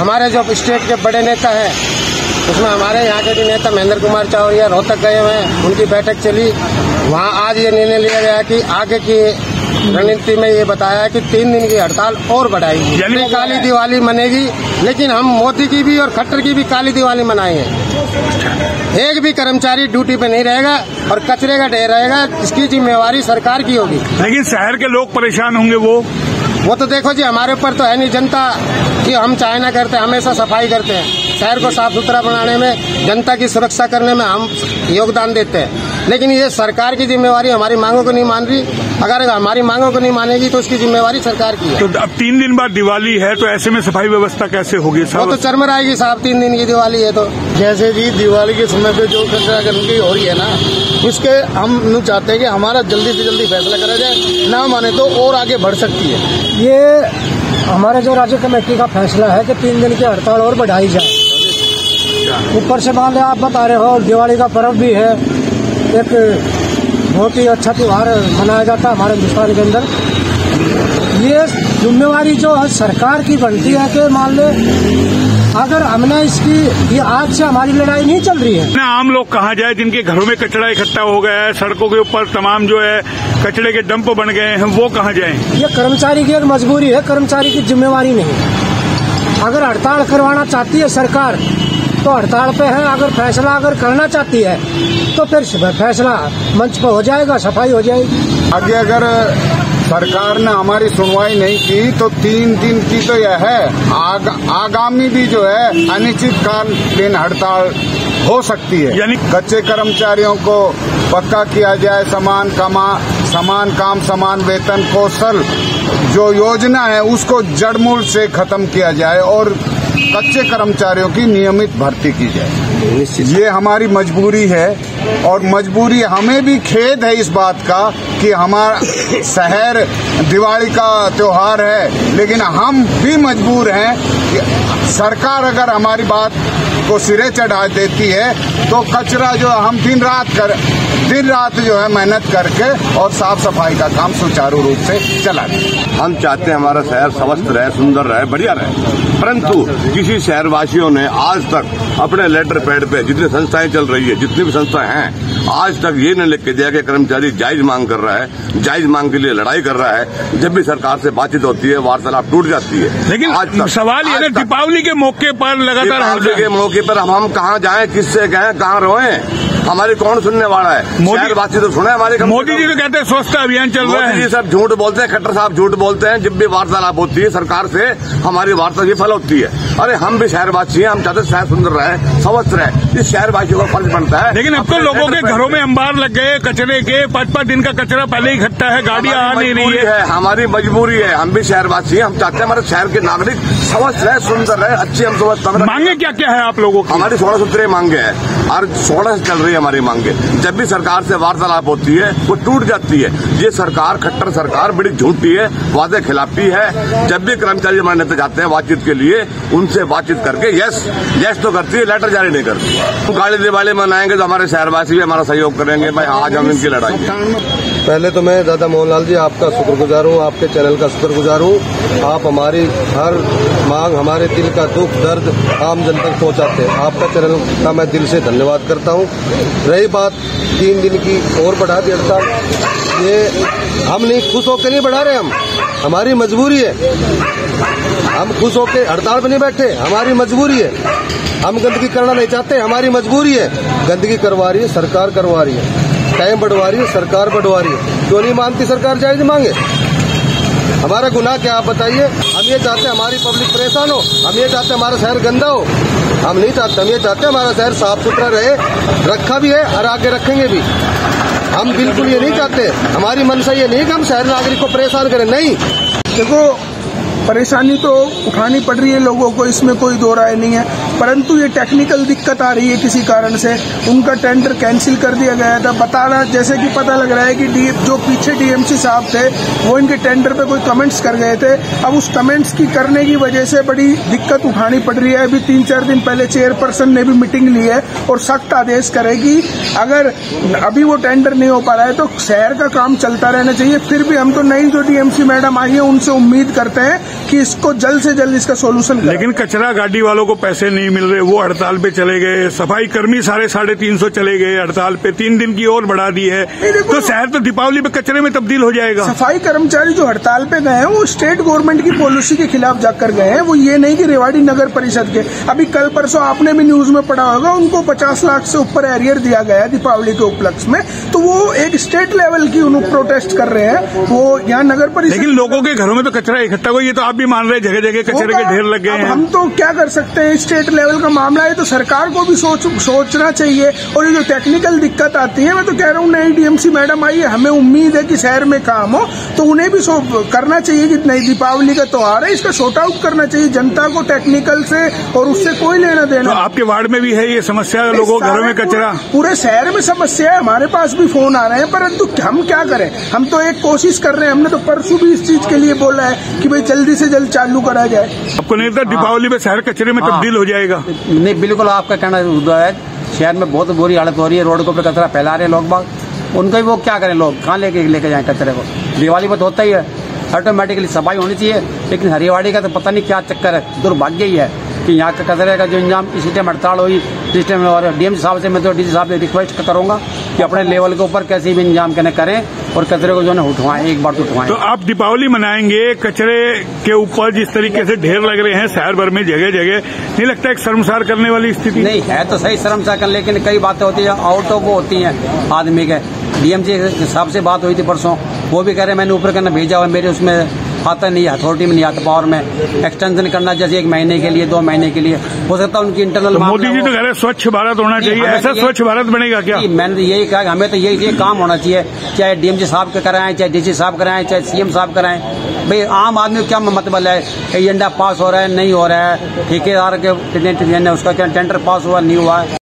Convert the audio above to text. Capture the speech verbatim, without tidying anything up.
हमारे जो स्टेट के बड़े नेता हैं उसमें हमारे यहाँ के भी नेता महेंद्र कुमार चौरिया रोहतक गए हुए हैं, उनकी बैठक चली। वहाँ आज ये निर्णय लिया गया कि आगे की रणनीति में ये बताया कि तीन दिन की हड़ताल और बढ़ाएगी, यानी काली दिवाली मनेगी, लेकिन हम मोदी की भी और खट्टर की भी काली दिवाली मनाएंगे। एक भी कर्मचारी ड्यूटी पे नहीं रहेगा और कचरे का ढेर रहेगा, इसकी जिम्मेवारी सरकार की होगी। लेकिन शहर के लोग परेशान होंगे। वो वो तो देखो जी, हमारे ऊपर तो है नहीं, जनता की हम चाहे ना करते, हमेशा सफाई करते हैं, शहर को साफ सुथरा बनाने में, जनता की सुरक्षा करने में हम योगदान देते हैं। लेकिन ये सरकार की जिम्मेवारी हमारी मांगों को नहीं मान रही। अगर हमारी मांगों को नहीं मानेगी तो उसकी जिम्मेवारी सरकार की है। तो अब तीन दिन बाद दिवाली है, तो ऐसे में सफाई व्यवस्था कैसे होगी? वो तो चरमराएगी साहब, तीन दिन की दिवाली है तो। जैसे जी दिवाली के समय पे जो कचरा गंदगी हो रही है ना, उसके हम चाहते हैं कि हमारा जल्दी से जल्दी फैसला करा जाए, ना माने तो और आगे बढ़ सकती है। ये हमारे जो राज्य कमेटी का फैसला है कि तीन दिन की हड़ताल और बढ़ाई जाए। ऊपर से मान लिया आप बता रहे हो दिवाली का पर्व भी है, एक बहुत ही अच्छा त्योहार मनाया जाता है हमारे हिंदुस्तान के अंदर। ये जिम्मेवारी जो है सरकार की बनती है कि मान ले अगर हमने इसकी, ये आज से हमारी लड़ाई नहीं चल रही है। आम लोग कहाँ जाए जिनके घरों में कचरा इकट्ठा हो गया है, सड़कों के ऊपर तमाम जो है कचरे के डंप बन गए हैं, वो कहाँ जाएं? ये कर्मचारी की एक मजबूरी है, कर्मचारी की जिम्मेवारी नहीं। अगर हड़ताल करवाना चाहती है सरकार तो हड़ताल पे है, अगर फैसला अगर करना चाहती है तो फिर फैसला मंच पर हो जाएगा, सफाई हो जाएगी। आगे अगर सरकार ने हमारी सुनवाई नहीं की तो तीन दिन की तो यह है, आग, आगामी भी जो है अनिश्चितकालीन हड़ताल हो सकती है। यानी कच्चे कर्मचारियों को पक्का किया जाए, समान कमा समान काम समान वेतन कौशल जो योजना है उसको जड़मूल से खत्म किया जाए और कच्चे कर्मचारियों की नियमित भर्ती की जाए। ये हमारी मजबूरी है और मजबूरी हमें भी खेद है इस बात का कि हमारा शहर दिवाली का त्योहार है, लेकिन हम भी मजबूर हैं कि सरकार अगर हमारी बात को सिरे चढ़ा देती है तो कचरा जो हम दिन रात कर दिन रात जो है मेहनत करके और साफ सफाई का काम सुचारू रूप से चला दें। हम चाहते हैं हमारा शहर स्वस्थ रहे, सुंदर रहे, बढ़िया रहे, परंतु किसी शहरवासियों ने आज तक अपने लेटर पैड पे जितनी संस्थाएं चल रही है, जितनी भी संस्थाएं हैं, आज तक ये न लिख के दिया कि कर्मचारी जायज मांग कर रहा है, जायज मांग के लिए लड़ाई कर रहा है। जब भी सरकार से बातचीत होती है वार्तालाप टूट जाती है। लेकिन आज सवाल ये है दीपावली के मौके पर लगातार दीपावली के मौके पर हम हम कहाँ जाएं, किससे कहें, कहाँ रोएं? हमारी कौन सुनने वाला है? मोदी बात तो सुने हमारे। मोदी जी तो कहते हैं स्वच्छता अभियान चल रहा है। मोदी जी सब झूठ बोलते हैं, खट्टर साहब झूठ बोलते हैं। जब भी वार्तालाप होती है सरकार से हमारी वार्ता विफल होती है। अरे हम भी शहरवासी हैं, हम चाहते हैं शहर सुंदर रहे, स्वस्थ रहे, इस शहरवासियों का फर्ज बनता है। लेकिन अब तो लोगों के घरों में अंबार लग गए कचरे के, पाँच पाँच दिन का कचरा पहले ही इकट्ठा है, गाड़ियां आ नहीं रही है। हमारी मजबूरी है, हम भी शहरवासी हैं, हम चाहते हैं हमारे शहर के नागरिक स्वस्थ रहे, सुंदर रहे, अच्छी हम समझ। मांगे क्या क्या है आप लोगों की? हमारी सोलह सूत्रीय मांगे है और सोलह से चल रही है हमारी मांगे। जब भी सरकार से वार्तालाप होती है वो टूट जाती है। ये सरकार खट्टर सरकार बड़ी झूठी है, वादे खिलाफी है। जब भी कर्मचारी हमारे नेता जाते हैं बातचीत के लिए, उनसे बातचीत करके यस यस तो करती है, लेटर जारी नहीं करती। गाड़ी दिवाली मनाएंगे तो हमारे शहरवासी भी हमारा सहयोग करेंगे। भाई आज हम इनकी लड़ाई। पहले तो मैं दादा मोहनलाल जी आपका शुक्रगुजार हूँ, आपके चैनल का शुक्रगुजार हूँ। आप हमारी हर मांग, हमारे दिल का दुख दर्द आम जन तक पहुँचाते हैं। आपका चैनल का मैं दिल से धन्यवाद करता हूँ। रही बात तीन दिन की और बढ़ा दी हड़ताल, ये हम नहीं खुश होकर नहीं बढ़ा रहे, हम हमारी मजबूरी है। हम खुश होकर हड़ताल पर नहीं बैठे, हमारी मजबूरी है। हम गंदगी करना नहीं चाहते, हमारी मजबूरी है। गंदगी करवा रही है सरकार, करवा रही है, टाइम बढ़वा रही है सरकार, बढ़वा रही है। क्यों नहीं मानती सरकार जायज मांगे? हमारा गुनाह क्या आप बताइए? हम ये चाहते हैं हमारी पब्लिक परेशान हो, हम ये चाहते हैं हमारा शहर गंदा हो, हम नहीं चाहते। हम ये चाहते हैं हमारा शहर साफ सुथरा रहे, रखा भी है और आगे रखेंगे भी। हम बिल्कुल ये नहीं चाहते, हमारी मंशा ये नहीं कि हम शहर नागरिक को परेशान करें, नहीं। देखो परेशानी तो उठानी पड़ रही है लोगों को, इसमें कोई दो राय नहीं है, परंतु ये टेक्निकल दिक्कत आ रही है किसी कारण से, उनका टेंडर कैंसिल कर दिया गया था। बता रहा जैसे कि पता लग रहा है कि डी जो पीछे डीएमसी साहब थे वो इनके टेंडर पे कोई कमेंट्स कर गए थे। अब उस कमेंट्स की करने की वजह से बड़ी दिक्कत उठानी पड़ रही है। अभी तीन चार दिन पहले चेयरपर्सन ने भी मीटिंग ली है और सख्त आदेश करेगी। अगर अभी वो टेंडर नहीं हो पा रहा है तो शहर का काम चलता रहना चाहिए। फिर भी हम तो नई जो डीएमसी मैडम आई है उनसे उम्मीद करते हैं कि इसको जल्द से जल्द इसका सोल्यूशन करें। लेकिन कचरा गाड़ी वालों को पैसे नहीं मिल रहे, वो हड़ताल पे चले गए। सफाई कर्मी साढ़े साढ़े तीन सौ चले गए हड़ताल पे, तीन दिन की और बढ़ा दी है। तो शहर तो दीपावली पे कचरे में तब्दील हो जाएगा। सफाई कर्मचारी जो हड़ताल पे गए हैं वो स्टेट गवर्नमेंट की पॉलिसी के खिलाफ जाकर गए हैं, वो ये नहीं कि रेवाड़ी नगर परिषद के। अभी कल परसों आपने भी न्यूज में पढ़ा होगा, उनको पचास लाख से ऊपर एरियर दिया गया है दीपावली के उपलक्ष्य में। तो वो एक स्टेट लेवल की उन्होंने प्रोटेस्ट कर रहे हैं, वो यहाँ नगर परिषद। लेकिन लोगों के घरों में तो कचरा इकट्ठा हुआ, ये तो आप भी मान रहे हैं जगह जगह कचरे के ढेर लग गए हैं। हम तो क्या कर सकते हैं, स्टेट लेवल का मामला है तो सरकार को भी सोच सोचना चाहिए। और ये जो टेक्निकल दिक्कत आती है, मैं तो कह रहा हूँ नई डीएमसी मैडम आई है, हमें उम्मीद है कि शहर में काम हो तो उन्हें भी करना चाहिए कि नई दीपावली का त्योहार है, इसका शॉर्ट आउट करना चाहिए। जनता को टेक्निकल से और उससे कोई लेना देना। तो आपके वार्ड में भी है ये समस्या, लोगों के घरों में कचरा? पूरे शहर में समस्या है, हमारे पास भी फोन आ रहे हैं, परंतु हम क्या करें। हम तो एक कोशिश कर रहे हैं, हमने तो परसों भी इस चीज के लिए बोला है कि भाई जल्दी से जल्द चालू करा जाए। आपको नहीं लगता दीपावली में शहर कचरे में तब्दील हो जाएगा? नहीं, बिल्कुल आपका कहना है। शहर में बहुत बुरी हालत हो रही है, रोड के ऊपर कचरा फैला रहे हैं लोग बाग, उनका भी वो क्या करें, लोग कहाँ लेके लेके जाएं कचरे को। दिवाली में तो होता ही है, ऑटोमेटिकली सफाई होनी चाहिए। लेकिन हरियावाड़ी का तो पता नहीं क्या चक्कर है, दुर्भाग्य ही है कि यहाँ का कचरे का जो इंजाम इसी टाइम हड़ताल हुई जिस टाइम। और डीएम साहब से मैं तो डीसी साहब से रिक्वेस्ट करूंगा कि अपने लेवल के ऊपर कैसे भी इंजाम करने करें और कचरे को जो है उठवाएं, एक बार तो उठवाएं। तो आप दीपावली मनाएंगे, कचरे के ऊपर जिस तरीके से ढेर लग रहे हैं शहर भर में जगह जगह, नहीं लगता एक शर्मसार करने वाली स्थिति? नहीं है तो सही शर्मसार कर, लेकिन कई बातें होती है आउट ऑफ वो होती हैं आदमी के। डीएमसी साहब से बात हुई थी परसों, वो भी कह रहे मैंने ऊपर करना भेजा हुआ, मेरे उसमें आता नहीं, अथॉरिटी में नहीं आता, पावर में एक्सटेंशन करना जैसे एक महीने के लिए, दो महीने के लिए हो सकता है उनकी इंटरनल। तो मोदी जी तो कह रहे हैं स्वच्छ भारत होना चाहिए, ऐसा स्वच्छ भारत बनेगा क्या? मैंने यही कहा, हमें तो यही ये काम होना चाहिए, चाहे डीएमसी साहब के कराएं, चाहे डीसी साहब कराएं, चाहे सीएम साहब कराएं। भाई आम आदमी को क्या मतलब है, एजेंडा पास हो रहा है नहीं हो रहा है, ठेकेदार के उसका क्या टेंडर पास हुआ नहीं हुआ है।